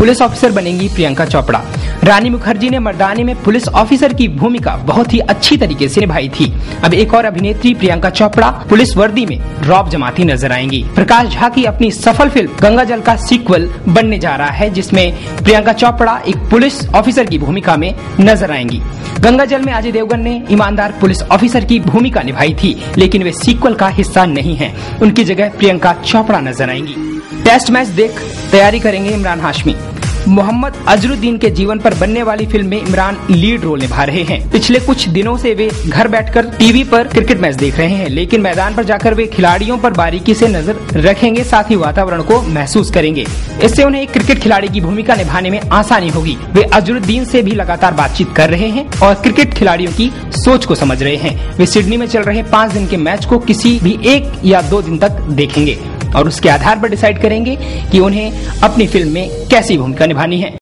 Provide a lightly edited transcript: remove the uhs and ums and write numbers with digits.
Police officer बनेंगी प्रियंका चोपड़ा। रानी मुखर्जी ने मर्दानी में पुलिस ऑफिसर की भूमिका बहुत ही अच्छी तरीके से निभाई थी। अब एक और अभिनेत्री प्रियंका चोपड़ा पुलिस वर्दी में रौब जमाती नजर आएंगी। प्रकाश झा की अपनी सफल फिल्म गंगा जल का सीक्वल बनने जा रहा है, जिसमें प्रियंका चोपड़ा एक पुलिस ऑफिसर की भूमिका में नजर आएंगी। गंगा जल में अजय देवगन ने ईमानदार पुलिस ऑफिसर की भूमिका निभाई थी, लेकिन वे सीक्वल का हिस्सा नहीं हैं। उनकी जगह प्रियंका चोपड़ा नजर आएंगी। टेस्ट मैच देख तैयारी करेंगे इमरान हाशमी। मोहम्मद अजरुद्दीन के जीवन पर बनने वाली फिल्म में इमरान लीड रोल निभा रहे हैं। पिछले कुछ दिनों से वे घर बैठकर टीवी पर क्रिकेट मैच देख रहे हैं, लेकिन मैदान पर जाकर वे खिलाड़ियों पर बारीकी से नजर रखेंगे, साथ ही वातावरण को महसूस करेंगे। इससे उन्हें एक क्रिकेट खिलाड़ी की भूमिका निभाने में आसानी होगी। वे अजरुद्दीन से भी लगातार बातचीत कर रहे हैं और क्रिकेट खिलाड़ियों की सोच को समझ रहे हैं। वे सिडनी में चल रहे 5 दिन के मैच को किसी भी 1 या 2 दिन तक देखेंगे और उसके आधार पर डिसाइड करेंगे कि उन्हें अपनी फिल्म में कैसी भूमिका निभानी है।